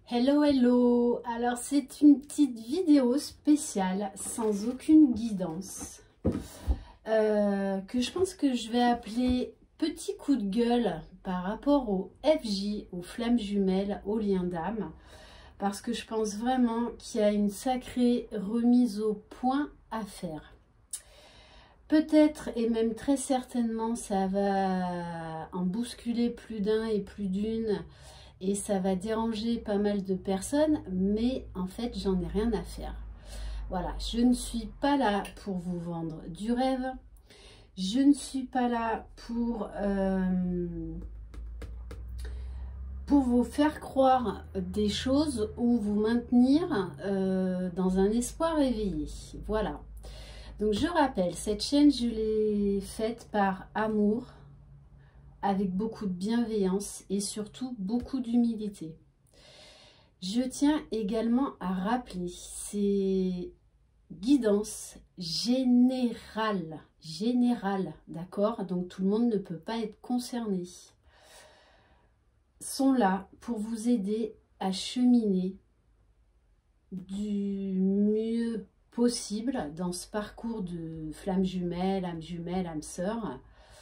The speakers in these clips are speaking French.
Hello, hello! Alors c'est une petite vidéo spéciale sans aucune guidance que je pense que je vais appeler petit coup de gueule par rapport au FJ, aux flammes jumelles, aux liens d'âme, parce que je pense vraiment qu'il y a une sacrée remise au point à faire. Peut-être et même très certainement ça va en bousculer plus d'un et plus d'une et ça va déranger pas mal de personnes, mais en fait j'en ai rien à faire. Voilà, je ne suis pas là pour vous vendre du rêve, je ne suis pas là pour vous faire croire des choses ou vous maintenir dans un espoir éveillé. Voilà. Donc je rappelle, cette chaîne, je l'ai faite par amour, avec beaucoup de bienveillance et surtout beaucoup d'humilité. Je tiens également à rappeler ces guidances générales, d'accord? Donc tout le monde ne peut pas être concerné. Sont là pour vous aider à cheminer du mieux possible dans ce parcours de flamme jumelle, âme sœur.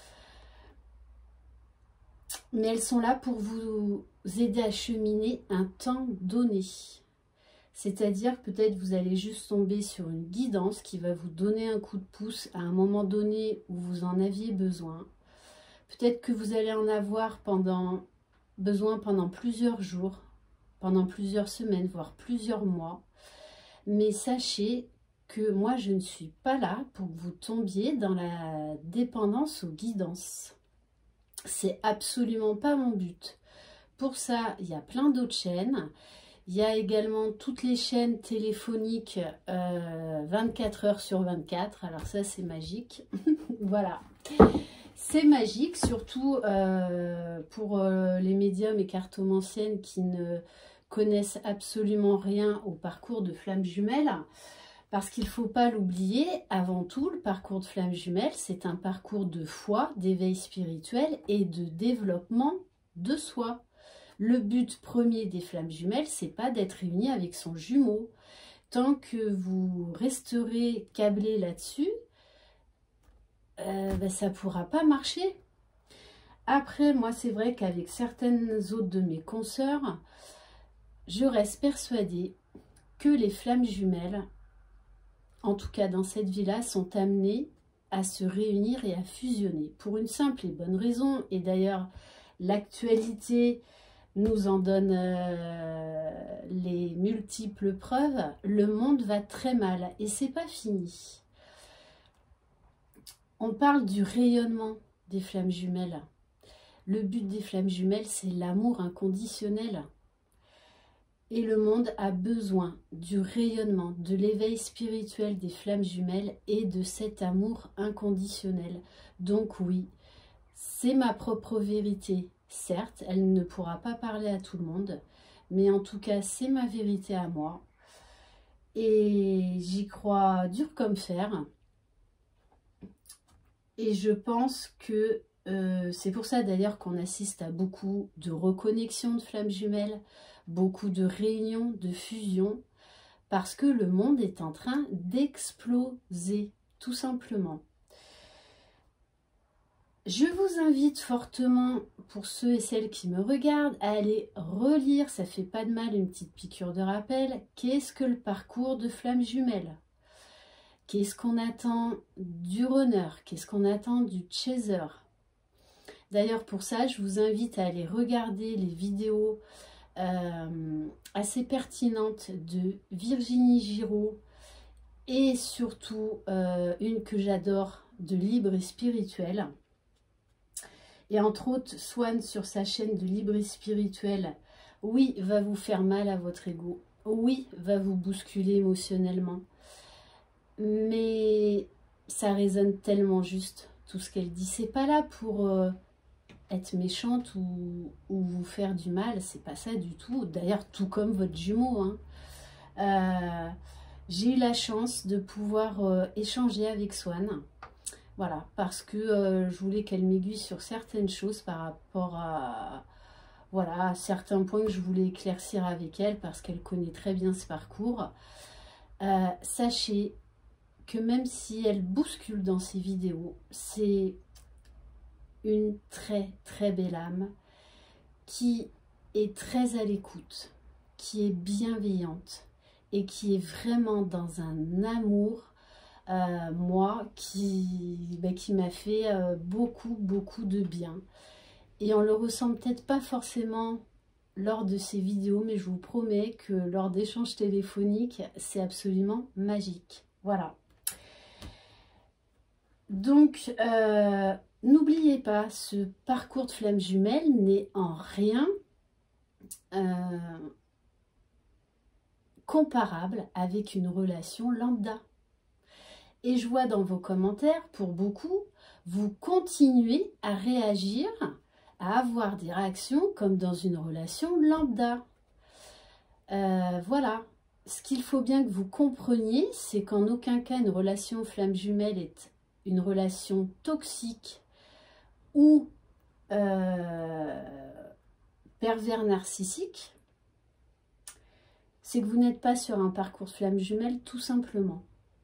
Mais elles sont là pour vous aider à cheminer un temps donné. C'est-à-dire peut-être vous allez juste tomber sur une guidance qui va vous donner un coup de pouce à un moment donné où vous en aviez besoin. Peut-être que vous allez en avoir besoin pendant plusieurs jours, pendant plusieurs semaines, voire plusieurs mois. Mais sachez que moi, je ne suis pas là pour que vous tombiez dans la dépendance aux guidances. C'est absolument pas mon but. Pour ça, il y a plein d'autres chaînes. Il y a également toutes les chaînes téléphoniques 24 heures sur 24. Alors ça, c'est magique. Voilà. C'est magique, surtout pour les médiums et cartomanciennes qui ne connaissent absolument rien au parcours de flammes jumelles. Parce qu'il ne faut pas l'oublier, avant tout, le parcours de flammes jumelles, c'est un parcours de foi, d'éveil spirituel et de développement de soi. Le but premier des flammes jumelles, c'est pas d'être réuni avec son jumeau. Tant que vous resterez câblé là-dessus, ça ne pourra pas marcher. Après, moi, c'est vrai qu'avec certaines autres de mes consoeurs, je reste persuadée que les flammes jumelles, en tout cas dans cette vie-là, sont amenées à se réunir et à fusionner. Pour une simple et bonne raison, et d'ailleurs l'actualité nous en donne les multiples preuves, le monde va très mal et c'est pas fini. On parle du rayonnement des flammes jumelles. Le but des flammes jumelles, c'est l'amour inconditionnel. Et le monde a besoin du rayonnement, de l'éveil spirituel des flammes jumelles et de cet amour inconditionnel. Donc oui, c'est ma propre vérité. Certes, elle ne pourra pas parler à tout le monde, mais en tout cas, c'est ma vérité à moi. Et j'y crois dur comme fer. Et je pense que c'est pour ça d'ailleurs qu'on assiste à beaucoup de reconnexions de flammes jumelles, beaucoup de réunions, de fusions, parce que le monde est en train d'exploser, tout simplement. Je vous invite fortement, pour ceux et celles qui me regardent, à aller relire, ça fait pas de mal, une petite piqûre de rappel, qu'est-ce que le parcours de flammes jumelles? Qu'est-ce qu'on attend du runner? Qu'est-ce qu'on attend du chaser? D'ailleurs, pour ça, je vous invite à aller regarder les vidéos assez pertinentes de Virginie Giraud et surtout une que j'adore de Libre et Spirituel. Et entre autres, Swan sur sa chaîne de Libre et Spirituel, oui, va vous faire mal à votre ego. Oui, va vous bousculer émotionnellement. Mais ça résonne tellement juste, tout ce qu'elle dit. C'est pas là pour être méchante ou vous faire du mal, c'est pas ça du tout. D'ailleurs, tout comme votre jumeau. Hein. J'ai eu la chance de pouvoir échanger avec Swan. Voilà, parce que je voulais qu'elle m'aiguille sur certaines choses par rapport à Voilà, certains points que je voulais éclaircir avec elle parce qu'elle connaît très bien ce parcours. Sachez que même si elle bouscule dans ses vidéos, c'est une très très belle âme qui est très à l'écoute, qui est bienveillante et qui est vraiment dans un amour, moi, qui m'a fait beaucoup de bien. Et on le ressent peut-être pas forcément lors de ces vidéos, mais je vous promets que lors d'échanges téléphoniques, c'est absolument magique. Voilà. Donc, n'oubliez pas, ce parcours de flamme jumelle n'est en rien comparable avec une relation lambda. Et je vois dans vos commentaires, pour beaucoup, vous continuez à réagir, à avoir des réactions comme dans une relation lambda. Voilà. Ce qu'il faut bien que vous compreniez, c'est qu'en aucun cas une relation flamme jumelle est une relation toxique ou pervers narcissique. C'est que vous n'êtes pas sur un parcours de flamme jumelle, tout simplement.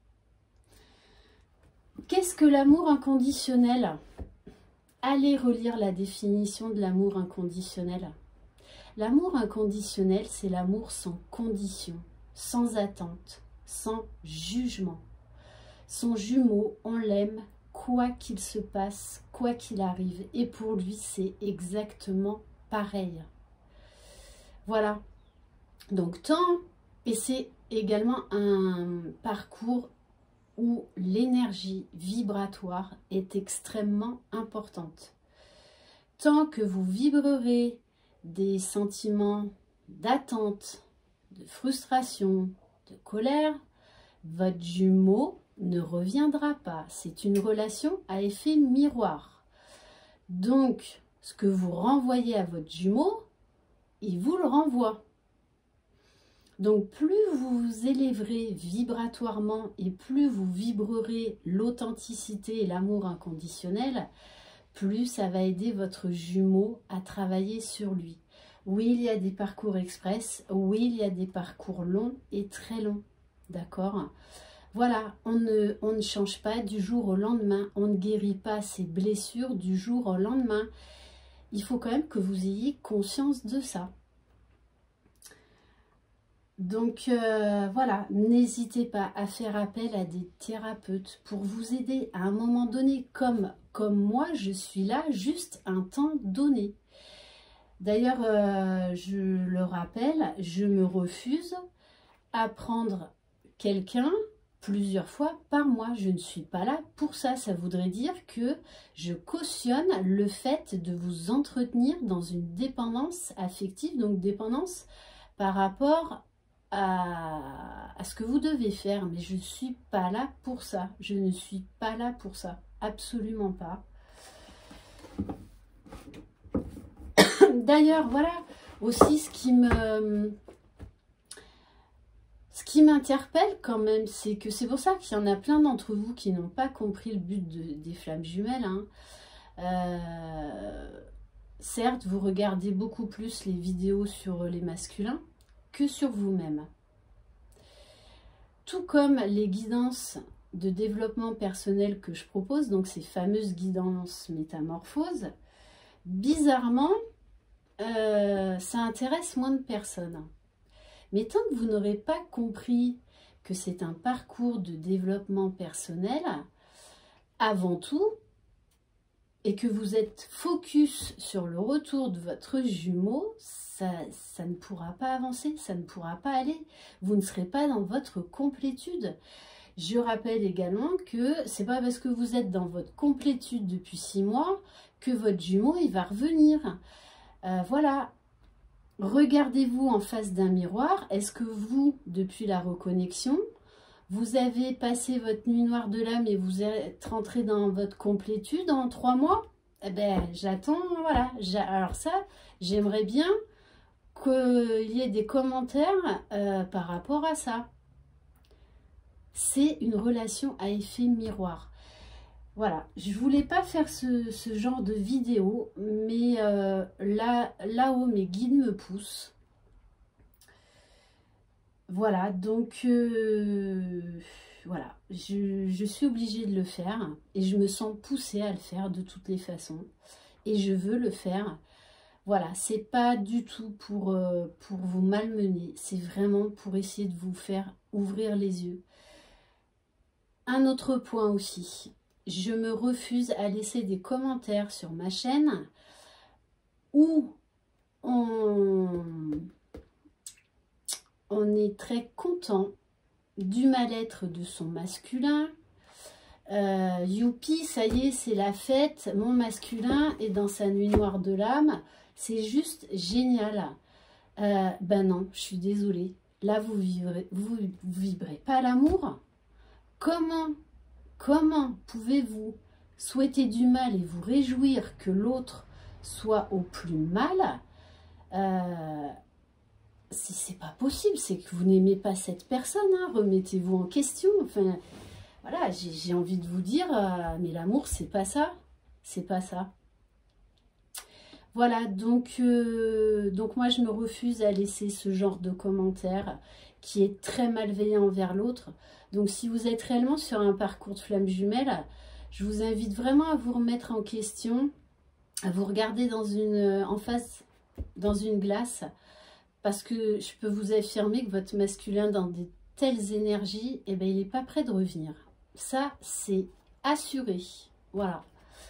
Qu'est-ce que l'amour inconditionnel? Allez relire la définition de l'amour inconditionnel. L'amour inconditionnel, c'est l'amour sans condition, sans attente, sans jugement. Son jumeau, on l'aime, quoi qu'il se passe, quoi qu'il arrive. Et pour lui, c'est exactement pareil. Voilà. Donc, et c'est également un parcours où l'énergie vibratoire est extrêmement importante. Tant que vous vibrerez des sentiments d'attente, de frustration, de colère, votre jumeau ne reviendra pas. C'est une relation à effet miroir. Donc, ce que vous renvoyez à votre jumeau, il vous le renvoie. Donc, plus vous vous élèverez vibratoirement et plus vous vibrerez l'authenticité et l'amour inconditionnel, plus ça va aider votre jumeau à travailler sur lui. Oui, il y a des parcours express, oui, il y a des parcours longs et très longs, d'accord? Voilà, on ne change pas du jour au lendemain, on ne guérit pas ses blessures du jour au lendemain. Il faut quand même que vous ayez conscience de ça. Donc voilà, n'hésitez pas à faire appel à des thérapeutes pour vous aider à un moment donné, comme moi, je suis là juste un temps donné. D'ailleurs, je le rappelle, je me refuse à prendre quelqu'un plusieurs fois par mois. Je ne suis pas là pour ça. Ça voudrait dire que je cautionne le fait de vous entretenir dans une dépendance affective, donc dépendance par rapport à ce que vous devez faire, mais je ne suis pas là pour ça. Je ne suis pas là pour ça. Absolument pas. D'ailleurs, voilà aussi ce qui m'interpelle quand même, c'est que c'est pour ça qu'il y en a plein d'entre vous qui n'ont pas compris le but des flammes jumelles. Certes, vous regardez beaucoup plus les vidéos sur les masculins que sur vous-même. Tout comme les guidances de développement personnel que je propose, donc ces fameuses guidances métamorphoses, bizarrement, ça intéresse moins de personnes. Mais tant que vous n'aurez pas compris que c'est un parcours de développement personnel, avant tout, et que vous êtes focus sur le retour de votre jumeau, ça ne pourra pas avancer, ça ne pourra pas aller. Vous ne serez pas dans votre complétude. Je rappelle également que c'est pas parce que vous êtes dans votre complétude depuis 6 mois que votre jumeau il va revenir. Voilà. Regardez-vous en face d'un miroir. Est-ce que vous, depuis la reconnexion, vous avez passé votre nuit noire de l'âme et vous êtes rentré dans votre complétude en 3 mois? Eh bien, j'attends, voilà. Alors ça, j'aimerais bien qu'il y ait des commentaires par rapport à ça. C'est une relation à effet miroir. Voilà, je voulais pas faire ce genre de vidéo, mais là-haut, mes guides me poussent. Voilà, donc voilà, je suis obligée de le faire et je me sens poussée à le faire de toutes les façons. Et je veux le faire. Voilà, c'est pas du tout pour vous malmener, c'est vraiment pour essayer de vous faire ouvrir les yeux. Un autre point aussi, je me refuse à laisser des commentaires sur ma chaîne où on est très content du mal-être de son masculin. Youpi, ça y est, c'est la fête, mon masculin est dans sa nuit noire de l'âme, c'est juste génial. Ben non, je suis désolée, là vous vibrez pas l'amour. Comment pouvez-vous souhaiter du mal et vous réjouir que l'autre soit au plus mal? C'est pas possible, c'est que vous n'aimez pas cette personne, hein, remettez-vous en question. Enfin, voilà, j'ai envie de vous dire, mais l'amour, c'est pas ça, c'est pas ça. Voilà, donc moi, je me refuse à laisser ce genre de commentaire qui est très malveillant envers l'autre. Donc, si vous êtes réellement sur un parcours de flamme jumelle, je vous invite vraiment à vous remettre en question, à vous regarder en face dans une glace, parce que je peux vous affirmer que votre masculin dans de telles énergies, eh ben, il n'est pas prêt de revenir. Ça, c'est assuré. Voilà.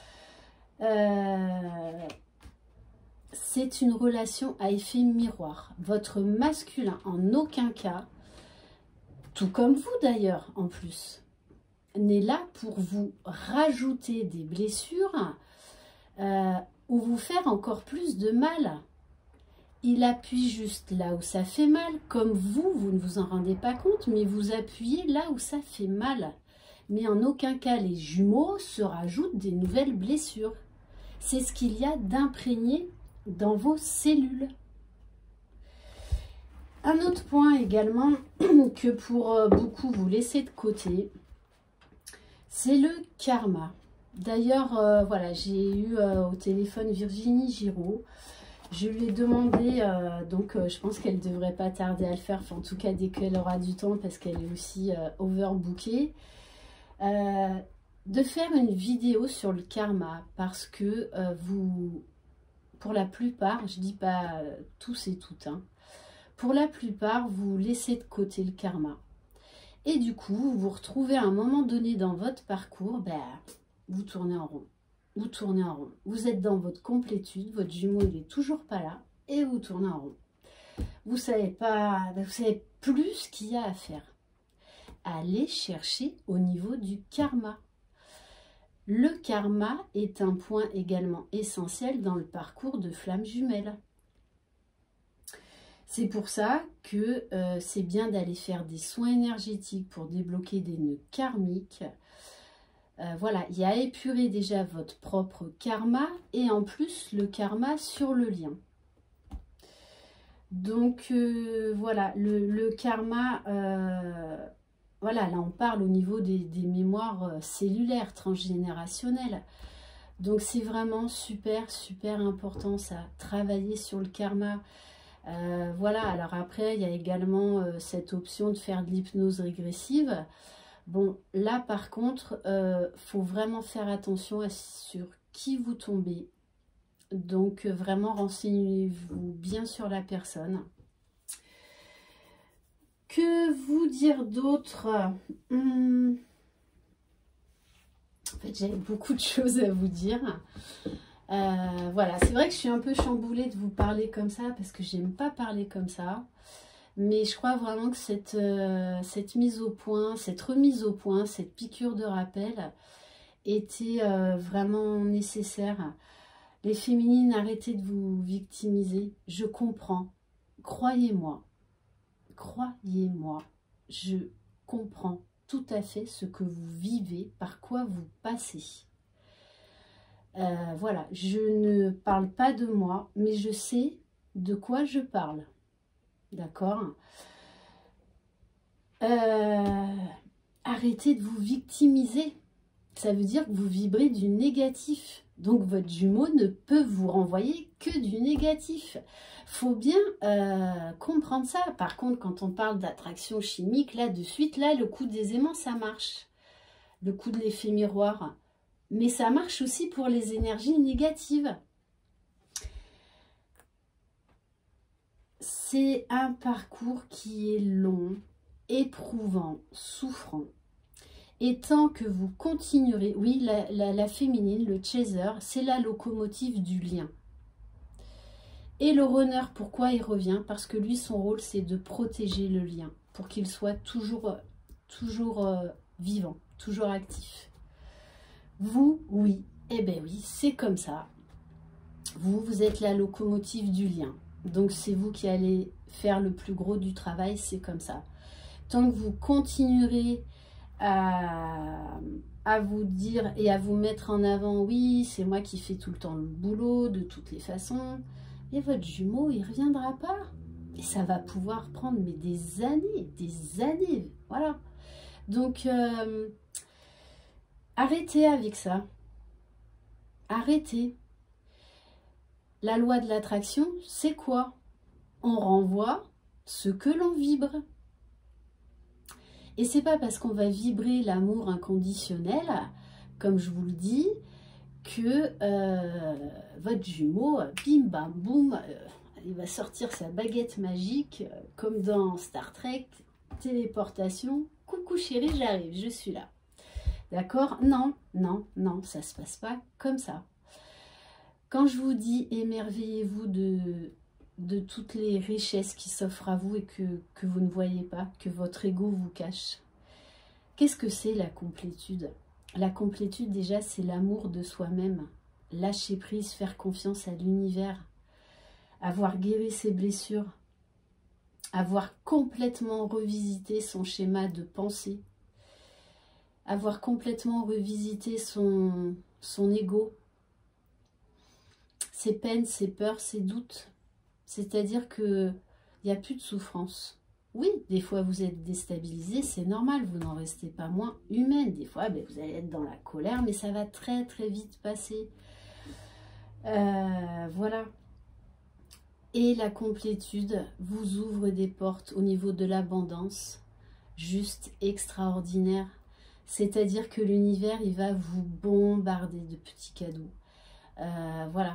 C'est une relation à effet miroir. Votre masculin, en aucun cas, tout comme vous d'ailleurs en plus, n'est là pour vous rajouter des blessures ou vous faire encore plus de mal. Il appuie juste là où ça fait mal, comme vous ne vous en rendez pas compte, mais vous appuyez là où ça fait mal. Mais en aucun cas, les jumeaux se rajoutent des nouvelles blessures. C'est ce qu'il y a d'imprégné dans vos cellules. Un autre point également que pour beaucoup vous laissez de côté, c'est le karma. D'ailleurs, voilà, j'ai eu au téléphone Virginie Giraud. Je lui ai demandé, donc je pense qu'elle ne devrait pas tarder à le faire, enfin, en tout cas dès qu'elle aura du temps parce qu'elle est aussi overbookée, de faire une vidéo sur le karma parce que vous, pour la plupart, je dis pas tous et toutes, hein, pour la plupart, vous laissez de côté le karma. Et du coup, vous vous retrouvez à un moment donné dans votre parcours, ben, vous tournez en rond. Vous tournez en rond. Vous êtes dans votre complétude, votre jumeau il est toujours pas là et vous tournez en rond. Vous savez pas, vous savez plus ce qu'il y a à faire. Allez chercher au niveau du karma. Le karma est un point également essentiel dans le parcours de flamme jumelle. C'est pour ça que c'est bien d'aller faire des soins énergétiques pour débloquer des nœuds karmiques. Voilà, il y a à épurer déjà votre propre karma et en plus le karma sur le lien. Donc voilà, le karma, voilà, là on parle au niveau des mémoires cellulaires, transgénérationnelles. Donc c'est vraiment super, super important ça, travailler sur le karma. Voilà, alors après, il y a également cette option de faire de l'hypnose régressive. Bon, là par contre, faut vraiment faire attention sur qui vous tombez. Donc vraiment, renseignez-vous bien sur la personne. Que vous dire d'autre? En fait, j'avais beaucoup de choses à vous dire. Voilà, c'est vrai que je suis un peu chamboulée de vous parler comme ça parce que j'aime pas parler comme ça. Mais je crois vraiment que cette mise au point, cette remise au point, cette piqûre de rappel était vraiment nécessaire. Les féminines, arrêtez de vous victimiser. Je comprends. Croyez-moi, je comprends tout à fait ce que vous vivez, par quoi vous passez. Voilà, je ne parle pas de moi, mais je sais de quoi je parle. D'accord? Arrêtez de vous victimiser. Ça veut dire que vous vibrez du négatif. Donc votre jumeau ne peut vous renvoyer que du négatif. Faut bien comprendre ça. Par contre, quand on parle d'attraction chimique, là de suite, là le coup des aimants, ça marche. Le coup de l'effet miroir. Mais ça marche aussi pour les énergies négatives. C'est un parcours qui est long, éprouvant, souffrant. Et tant que vous continuerez, oui, la féminine, le chaser, c'est la locomotive du lien. Et le runner, pourquoi il revient? Parce que lui, son rôle, c'est de protéger le lien, pour qu'il soit toujours vivant, toujours actif. Vous, oui, eh bien oui, c'est comme ça. Vous êtes la locomotive du lien. Donc c'est vous qui allez faire le plus gros du travail, c'est comme ça. Tant que vous continuerez à vous dire et à vous mettre en avant, oui, c'est moi qui fais tout le temps le boulot, de toutes les façons, et votre jumeau, il ne reviendra pas. Et ça va pouvoir prendre mais des années, voilà. Donc, arrêtez avec ça. Arrêtez. La loi de l'attraction, c'est quoi? On renvoie ce que l'on vibre. Et c'est pas parce qu'on va vibrer l'amour inconditionnel, comme je vous le dis, que votre jumeau, bim bam boum, il va sortir sa baguette magique, comme dans Star Trek, téléportation, coucou chérie, j'arrive, je suis là. D'accord? Non, non, non, ça se passe pas comme ça. Quand je vous dis émerveillez-vous de toutes les richesses qui s'offrent à vous et que vous ne voyez pas, que votre ego vous cache. Qu'est-ce que c'est la complétude? La complétude, déjà, c'est l'amour de soi-même. Lâcher prise, faire confiance à l'univers, avoir guéri ses blessures, avoir complètement revisité son schéma de pensée, avoir complètement revisité son ego, ses peines, ses peurs, ses doutes. C'est-à-dire qu'il n'y a plus de souffrance. Oui, des fois vous êtes déstabilisé, c'est normal, vous n'en restez pas moins humaine. Des fois, vous allez être dans la colère, mais ça va très très vite passer. Voilà. Et la complétude vous ouvre des portes au niveau de l'abondance, juste extraordinaire. C'est-à-dire que l'univers, il va vous bombarder de petits cadeaux. Voilà.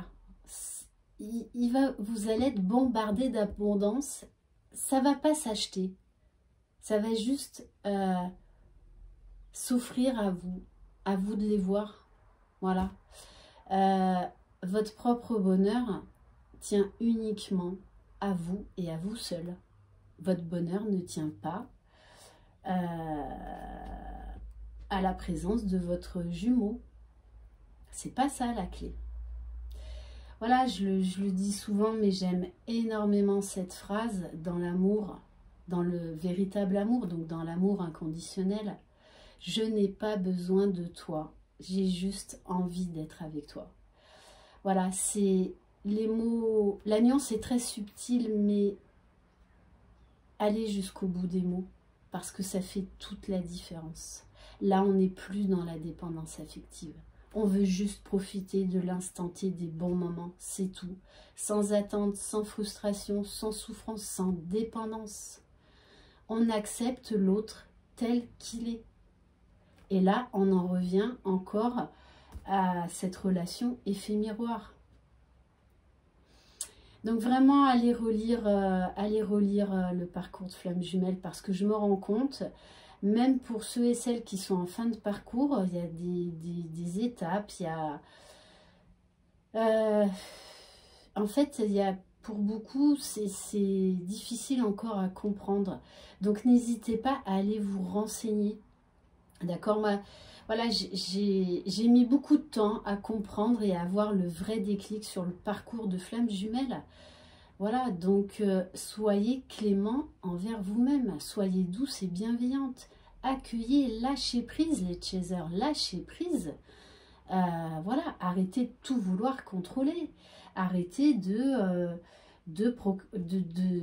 Vous allez être bombardé d'abondance. Ça va pas s'acheter. Ça va juste s'offrir à vous de les voir. Voilà. Votre propre bonheur tient uniquement à vous et à vous seul. Votre bonheur ne tient pas à la présence de votre jumeau. C'est pas ça la clé. Voilà, je le dis souvent, mais j'aime énormément cette phrase dans l'amour, dans le véritable amour, donc dans l'amour inconditionnel. Je n'ai pas besoin de toi, j'ai juste envie d'être avec toi. Voilà, c'est les mots, la nuance est très subtile, mais allez jusqu'au bout des mots, parce que ça fait toute la différence. Là, on n'est plus dans la dépendance affective. On veut juste profiter de l'instant T, des bons moments, c'est tout. Sans attente, sans frustration, sans souffrance, sans dépendance. On accepte l'autre tel qu'il est. Et là, on en revient encore à cette relation effet-miroir. Donc vraiment, allez relire le parcours de Flamme Jumelle, parce que je me rends compte... Même pour ceux et celles qui sont en fin de parcours, il y a des étapes, il y a... en fait, pour beaucoup, c'est difficile encore à comprendre. Donc, n'hésitez pas à aller vous renseigner. D'accord? Voilà, j'ai mis beaucoup de temps à comprendre et à avoir le vrai déclic sur le parcours de Flamme Jumelle. Voilà, donc soyez clément envers vous-même, soyez douce et bienveillante, accueillez, lâchez prise les chasers, lâchez prise, voilà, arrêtez de tout vouloir contrôler, arrêtez de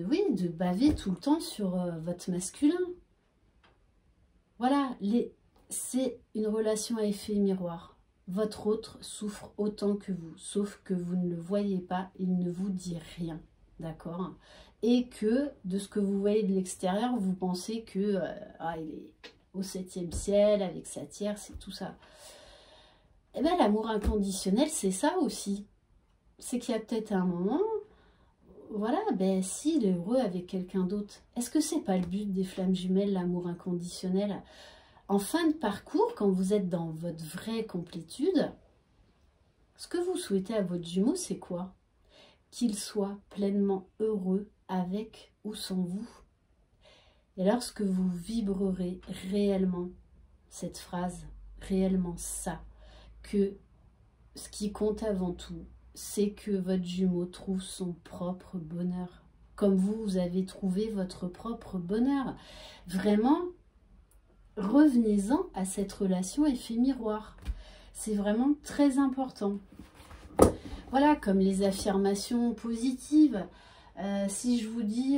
baver tout le temps sur votre masculin. Voilà, c'est une relation à effet miroir. Votre autre souffre autant que vous, sauf que vous ne le voyez pas, il ne vous dit rien, d'accord? Et que, de ce que vous voyez de l'extérieur, vous pensez que il est au 7e ciel, avec sa tierce et tout ça. Eh bien, l'amour inconditionnel, c'est ça aussi. C'est qu'il y a peut-être un moment, voilà, ben s'il est heureux avec quelqu'un d'autre, est-ce que c'est pas le but des flammes jumelles, l'amour inconditionnel? En fin de parcours, quand vous êtes dans votre vraie complétude, ce que vous souhaitez à votre jumeau, c'est quoi? Qu'il soit pleinement heureux avec ou sans vous. Et lorsque vous vibrerez réellement cette phrase, réellement ça, que ce qui compte avant tout, c'est que votre jumeau trouve son propre bonheur, comme vous avez trouvé votre propre bonheur. Vraiment, revenez-en à cette relation effet miroir. C'est vraiment très important. Voilà, comme les affirmations positives. Si je vous dis,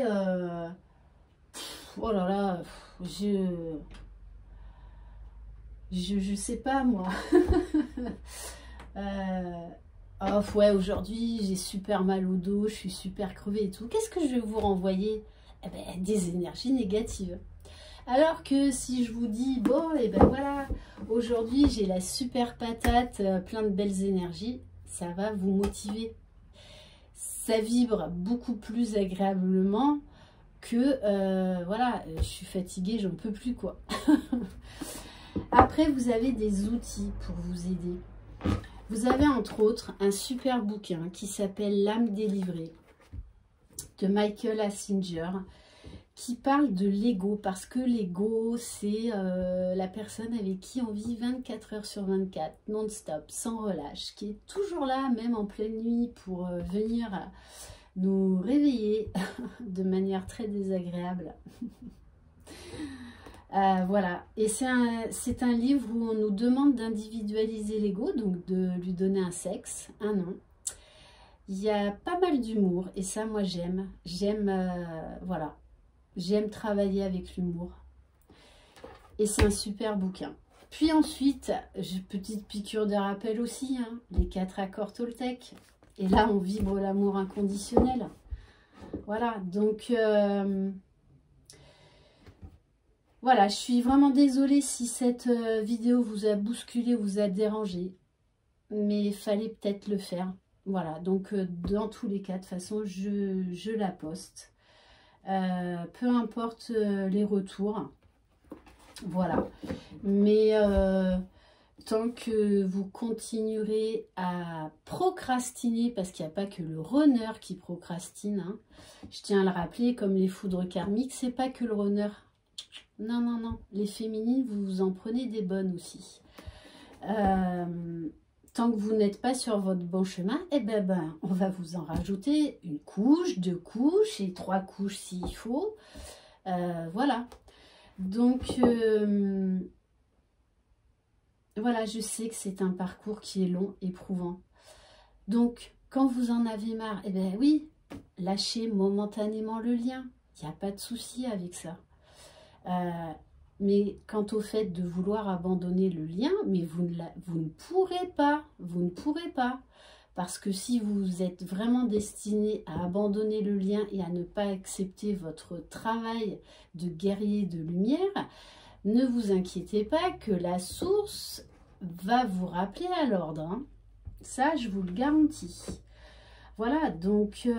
oh là là, je sais pas moi. Oh ouais, aujourd'hui j'ai super mal au dos, je suis super crevée et tout. Qu'est-ce que je vais vous renvoyer? Eh ben, des énergies négatives. Alors que si je vous dis, bon, et ben voilà, aujourd'hui j'ai la super patate, plein de belles énergies, ça va vous motiver. Ça vibre beaucoup plus agréablement que, voilà, je suis fatiguée, j'en peux plus, quoi. Après, vous avez des outils pour vous aider. Vous avez entre autres un super bouquin qui s'appelle L'âme délivrée de Michael Assinger, qui parle de l'ego, parce que l'ego, c'est la personne avec qui on vit 24 heures sur 24, non-stop, sans relâche, qui est toujours là, même en pleine nuit, pour venir nous réveiller de manière très désagréable. Voilà, et c'est un livre où on nous demande d'individualiser l'ego, donc de lui donner un sexe, un nom. Il y a pas mal d'humour, et ça, moi, j'aime. Voilà. J'aime travailler avec l'humour. Et c'est un super bouquin. Puis ensuite, petite piqûre de rappel aussi, hein, les 4 accords Toltec. Et là, on vibre l'amour inconditionnel. Voilà, donc... voilà, je suis vraiment désolée si cette vidéo vous a bousculé, vous a dérangé. Mais il fallait peut-être le faire. Voilà, donc dans tous les cas, de toute façon, je la poste. Peu importe les retours. Voilà. Mais tant que vous continuerez à procrastiner, parce qu'il n'y a pas que le runner qui procrastine, hein, je tiens à le rappeler, comme les foudres karmiques, c'est pas que le runner. Non, non, non. Les féminines, vous en prenez des bonnes aussi. Tant que vous n'êtes pas sur votre bon chemin, eh ben, on va vous en rajouter une couche, 2 couches et 3 couches s'il faut. Voilà. Donc, voilà, je sais que c'est un parcours qui est long, éprouvant. Donc, quand vous en avez marre, eh ben oui, lâchez momentanément le lien. Il n'y a pas de souci avec ça. Mais quant au fait de vouloir abandonner le lien, mais vous ne pourrez pas, parce que si vous êtes vraiment destiné à abandonner le lien et à ne pas accepter votre travail de guerrier de lumière, ne vous inquiétez pas que la source va vous rappeler à l'ordre, hein. Ça, je vous le garantis. Voilà, donc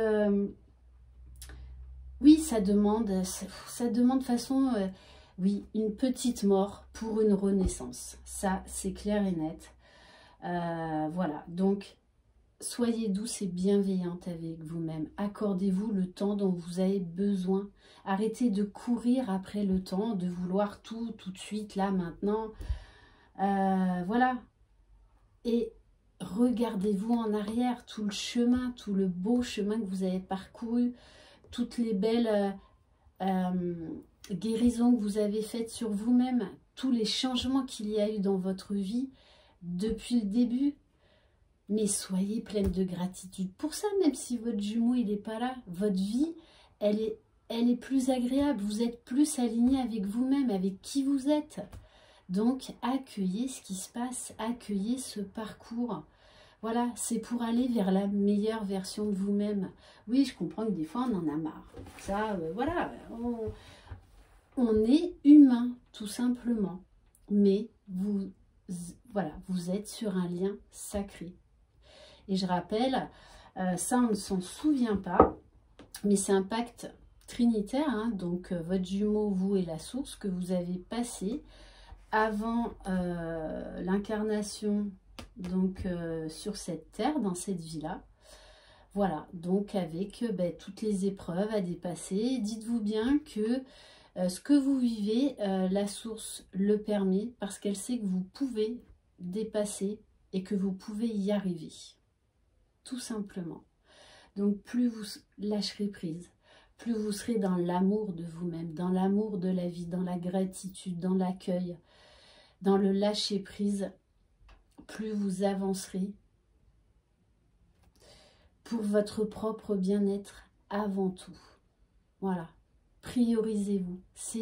oui, ça demande de façon... oui, une petite mort pour une renaissance. Ça, c'est clair et net. Voilà, donc soyez douce et bienveillante avec vous-même. Accordez-vous le temps dont vous avez besoin. Arrêtez de courir après le temps, de vouloir tout de suite, là, maintenant. Voilà. Et regardez-vous en arrière, tout le chemin, tout le beau chemin que vous avez parcouru, toutes les belles... guérison que vous avez faite sur vous-même, tous les changements qu'il y a eu dans votre vie depuis le début. Mais soyez pleine de gratitude pour ça, même si votre jumeau il n'est pas là. Votre vie, elle est plus agréable. Vous êtes plus aligné avec vous-même, avec qui vous êtes. Donc, accueillez ce qui se passe, accueillez ce parcours. Voilà, c'est pour aller vers la meilleure version de vous-même. Oui, je comprends que des fois, on en a marre. Ça, voilà, on est humain, tout simplement. Mais voilà, vous êtes sur un lien sacré. Et je rappelle, ça, on ne s'en souvient pas, mais c'est un pacte trinitaire, hein, donc votre jumeau, vous et la source que vous avez passé avant l'incarnation donc sur cette terre, dans cette vie-là. Voilà, donc avec toutes les épreuves à dépasser. Dites-vous bien que ce que vous vivez, la source le permet parce qu'elle sait que vous pouvez dépasser et que vous pouvez y arriver. Tout simplement. Donc plus vous lâcherez prise, plus vous serez dans l'amour de vous-même, dans l'amour de la vie, dans la gratitude, dans l'accueil, dans le lâcher prise, plus vous avancerez pour votre propre bien-être avant tout. Voilà, priorisez-vous.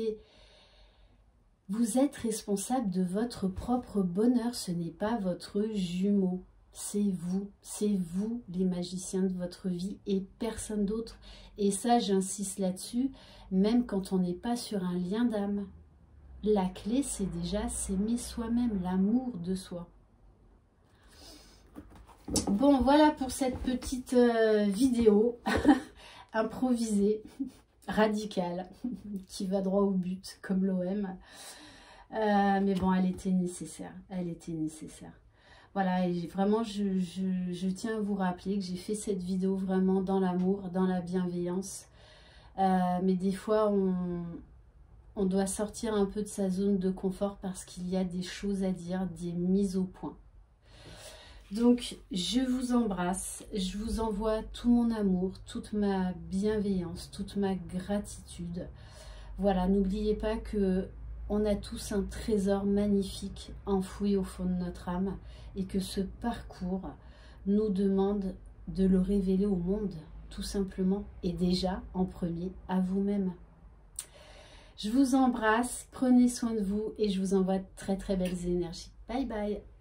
Vous êtes responsable de votre propre bonheur, ce n'est pas votre jumeau. C'est vous les magiciens de votre vie et personne d'autre. Et ça, j'insiste là-dessus, même quand on n'est pas sur un lien d'âme. La clé, c'est déjà s'aimer soi-même, l'amour de soi. Bon, voilà pour cette petite vidéo improvisée, radicale, qui va droit au but, comme l'OM. Mais bon, elle était nécessaire. Elle était nécessaire. Voilà, et vraiment, je tiens à vous rappeler que j'ai fait cette vidéo vraiment dans l'amour, dans la bienveillance. Mais des fois, on doit sortir un peu de sa zone de confort parce qu'il y a des choses à dire, des mises au point. Donc, je vous embrasse, je vous envoie tout mon amour, toute ma bienveillance, toute ma gratitude. Voilà, n'oubliez pas que on a tous un trésor magnifique enfoui au fond de notre âme et que ce parcours nous demande de le révéler au monde, tout simplement, et déjà en premier à vous-même. Je vous embrasse, prenez soin de vous et je vous envoie de très très belles énergies. Bye bye.